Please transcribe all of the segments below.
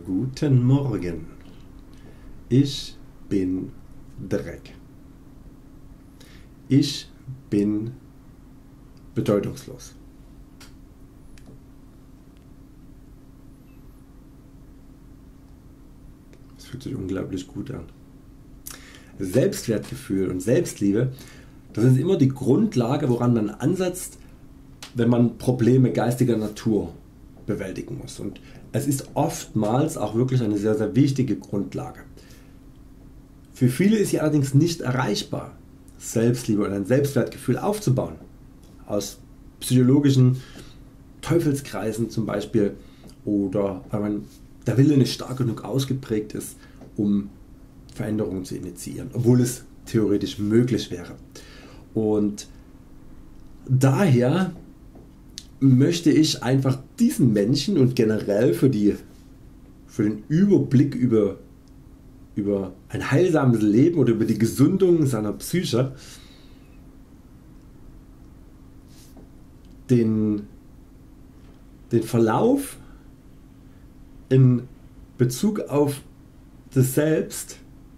Guten Morgen. Ich bin Dreck. Ich bin bedeutungslos. Das fühlt sich unglaublich gut an. Selbstwertgefühl und Selbstliebe, das ist immer die Grundlage, woran man ansetzt, wenn man Probleme geistiger Natur bewältigen muss. Und es ist oftmals auch wirklich eine sehr, sehr wichtige Grundlage. Für viele ist sie allerdings nicht erreichbar, Selbstliebe und ein Selbstwertgefühl aufzubauen. Aus psychologischen Teufelskreisen zum Beispiel, oder weil der Wille nicht stark genug ausgeprägt ist, um Veränderungen zu initiieren, obwohl es theoretisch möglich wäre. Und daher möchte ich einfach diesen Menschen und generell für den Überblick über ein heilsames Leben oder über die Gesundung seiner Psyche den Verlauf in Bezug auf das Selbst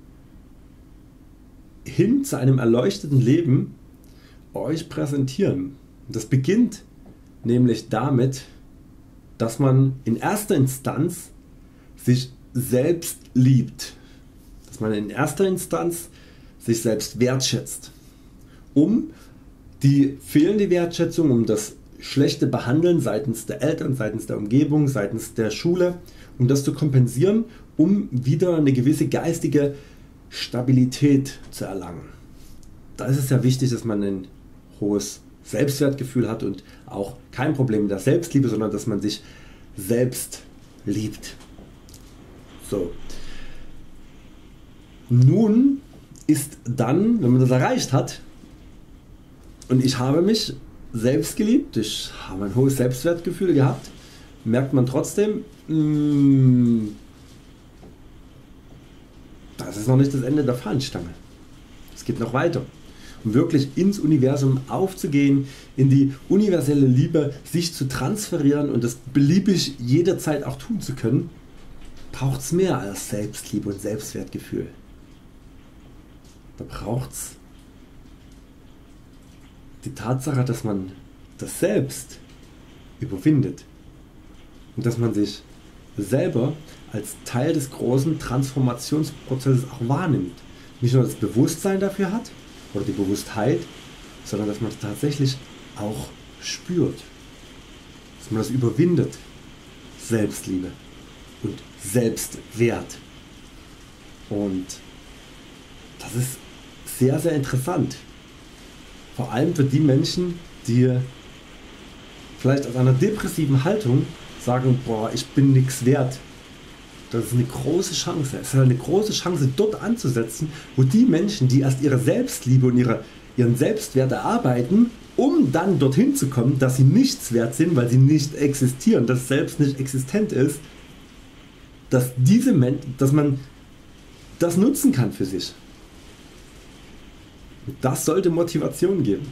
hin zu einem erleuchteten Leben euch präsentieren. Das beginnt nämlich damit, dass man in erster Instanz sich selbst liebt, dass man in erster Instanz sich selbst wertschätzt, um die fehlende Wertschätzung, um das schlechte Behandeln seitens der Eltern, seitens der Umgebung, seitens der Schule, um das zu kompensieren, um wieder eine gewisse geistige Stabilität zu erlangen. Da ist es ja wichtig, dass man ein hohes Selbstwertgefühl hat und auch kein Problem mit der Selbstliebe, sondern dass man sich selbst liebt. So. Nun ist dann, wenn man das erreicht hat, und ich habe mich selbst geliebt, ich habe ein hohes Selbstwertgefühl gehabt, merkt man trotzdem, das ist noch nicht das Ende der Fahnenstange. Es geht noch weiter. Um wirklich ins Universum aufzugehen, in die universelle Liebe sich zu transferieren und das beliebig jederzeit auch tun zu können, braucht es mehr als Selbstliebe und Selbstwertgefühl. Da braucht es die Tatsache, dass man das Selbst überwindet und dass man sich selber als Teil des großen Transformationsprozesses auch wahrnimmt. Nicht nur das Bewusstsein dafür hat oder die Bewusstheit, sondern dass man es tatsächlich auch spürt, dass man das überwindet. Selbstliebe und Selbstwert, und das ist sehr, sehr interessant, vor allem für die Menschen, die vielleicht aus einer depressiven Haltung sagen, boah, ich bin nichts wert. Das ist eine große Chance. Es ist eine große Chance, dort anzusetzen, wo die Menschen, die erst ihre Selbstliebe und ihren Selbstwert erarbeiten, um dann dorthin zu kommen, dass sie nichts wert sind, weil sie nicht existieren, dass Selbst nicht existent ist, dass man das nutzen kann für sich. Und das sollte Motivation geben.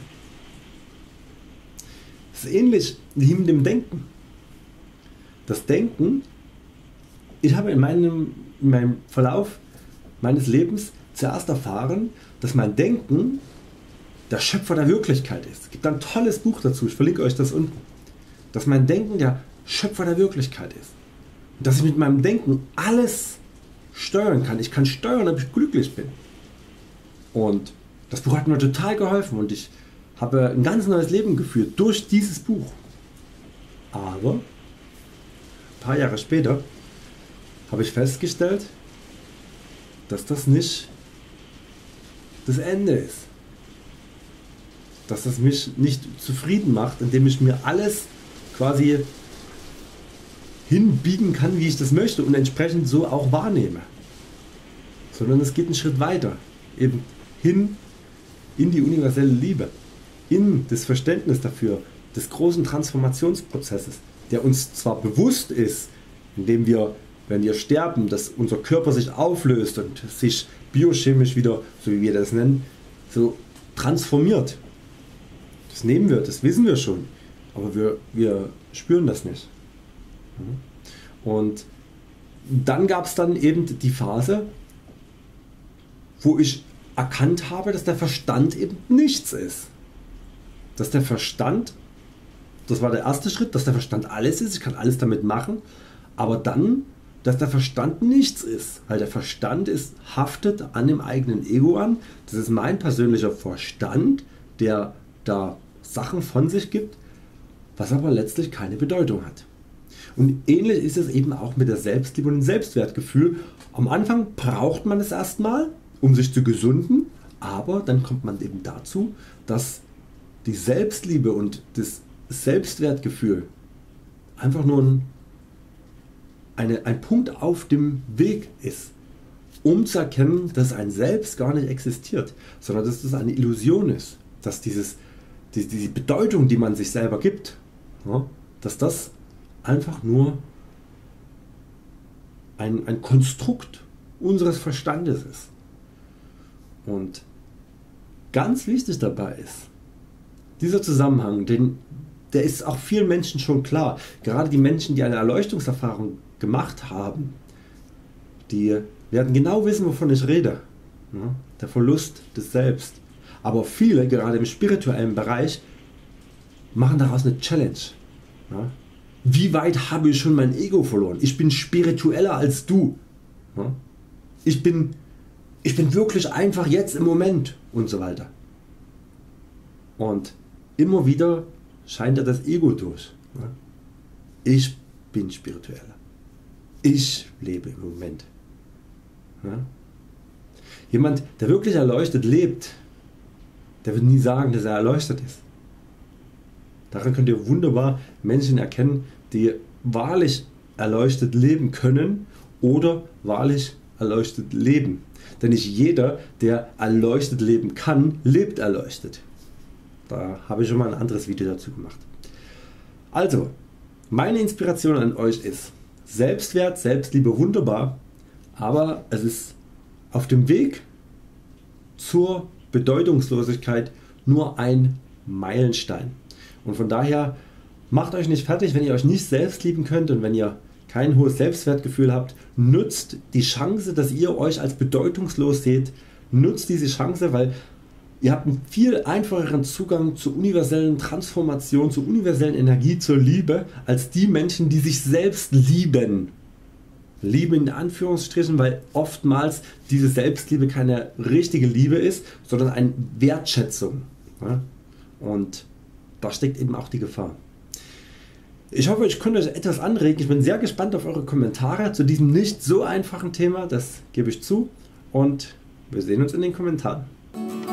Das ist ähnlich wie mit dem Denken. Das Denken, ich habe in meinem Verlauf meines Lebens zuerst erfahren, dass mein Denken der Schöpfer der Wirklichkeit ist. Es gibt ein tolles Buch dazu, ich verlinke euch das unten. Dass mein Denken der Schöpfer der Wirklichkeit ist. Und dass ich mit meinem Denken alles steuern kann. Ich kann steuern, ob ich glücklich bin. Und das Buch hat mir total geholfen und ich habe ein ganz neues Leben geführt durch dieses Buch. Aber ein paar Jahre später habe ich festgestellt, dass das nicht das Ende ist. Dass das mich nicht zufrieden macht, indem ich mir alles quasi hinbiegen kann, wie ich das möchte und entsprechend so auch wahrnehme. Sondern es geht einen Schritt weiter, eben hin in die universelle Liebe, in das Verständnis dafür, des großen Transformationsprozesses, der uns zwar bewusst ist, indem wir, wenn wir sterben, dass unser Körper sich auflöst und sich biochemisch wieder, so wie wir das nennen, so transformiert. Das nehmen wir, das wissen wir schon, aber wir spüren das nicht. Und dann gab es dann eben die Phase, wo ich erkannt habe, dass der Verstand eben nichts ist. Dass der Verstand, das war der erste Schritt, dass der Verstand alles ist, ich kann alles damit machen, aber dann, dass der Verstand nichts ist, weil der Verstand haftet an dem eigenen Ego an, das ist mein persönlicher Verstand, der da Sachen von sich gibt, was aber letztlich keine Bedeutung hat. Und ähnlich ist es eben auch mit der Selbstliebe und dem Selbstwertgefühl. Am Anfang braucht man es erstmal, um sich zu gesunden, aber dann kommt man eben dazu, dass die Selbstliebe und das Selbstwertgefühl einfach nur ein Punkt auf dem Weg ist, um zu erkennen, dass ein Selbst gar nicht existiert, sondern dass das eine Illusion ist, dass diese Bedeutung, die man sich selber gibt, dass das einfach nur ein Konstrukt unseres Verstandes ist. Und ganz wichtig dabei ist, dieser Zusammenhang, der ist auch vielen Menschen schon klar. Gerade die Menschen, die eine Erleuchtungserfahrung gemacht haben, die werden genau wissen, wovon ich rede. Der Verlust des Selbst. Aber viele, gerade im spirituellen Bereich, machen daraus eine Challenge. Wie weit habe ich schon mein Ego verloren? Ich bin spiritueller als du. Ich bin wirklich einfach jetzt im Moment und so weiter. Und immer wieder scheint das Ego durch. Ich bin spiritueller. Ich lebe im Moment. Jemand, der wirklich erleuchtet lebt, der wird nie sagen, dass er erleuchtet ist. Daran könnt ihr wunderbar Menschen erkennen, die wahrlich erleuchtet leben können oder wahrlich erleuchtet leben. Denn nicht jeder, der erleuchtet leben kann, lebt erleuchtet. Da habe ich schon mal ein anderes Video dazu gemacht. Also, meine Inspiration an euch ist: Selbstwert, Selbstliebe wunderbar, aber es ist auf dem Weg zur Bedeutungslosigkeit nur ein Meilenstein. Und von daher macht euch nicht fertig, wenn ihr euch nicht selbst lieben könnt und wenn ihr kein hohes Selbstwertgefühl habt. Nutzt die Chance, dass ihr euch als bedeutungslos seht. Nutzt diese Chance, weil ihr habt einen viel einfacheren Zugang zur universellen Transformation, zur universellen Energie, zur Liebe, als die Menschen, die sich selbst lieben. Liebe in Anführungsstrichen, weil oftmals diese Selbstliebe keine richtige Liebe ist, sondern eine Wertschätzung. Und da steckt eben auch die Gefahr. Ich hoffe, ich konnte euch etwas anregen. Ich bin sehr gespannt auf eure Kommentare zu diesem nicht so einfachen Thema, das gebe ich zu, und wir sehen uns in den Kommentaren.